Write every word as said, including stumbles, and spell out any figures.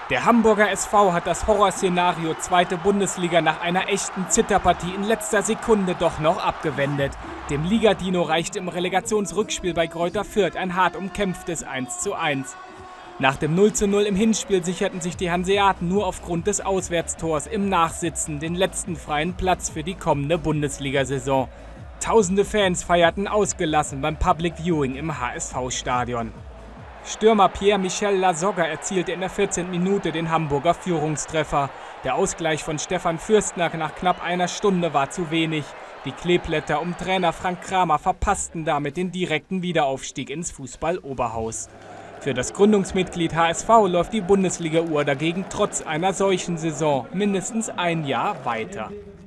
Der Hamburger S V hat das Horrorszenario zweite Bundesliga nach einer echten Zitterpartie in letzter Sekunde doch noch abgewendet. Dem Ligadino reichte im Relegationsrückspiel bei Greuther Fürth ein hart umkämpftes eins zu eins. Nach dem null zu null im Hinspiel sicherten sich die Hanseaten nur aufgrund des Auswärtstors im Nachsitzen den letzten freien Platz für die kommende Bundesliga-Saison. Tausende Fans feierten ausgelassen beim Public Viewing im H S V-Stadion. Stürmer Pierre-Michel Lasogga erzielte in der vierzehnten Minute den Hamburger Führungstreffer. Der Ausgleich von Stefan Fürstner nach knapp einer Stunde war zu wenig. Die Kleeblätter um Trainer Frank Kramer verpassten damit den direkten Wiederaufstieg ins Fußball-Oberhaus. Für das Gründungsmitglied H S V läuft die Bundesliga-Uhr dagegen trotz einer solchen Saison mindestens ein Jahr weiter.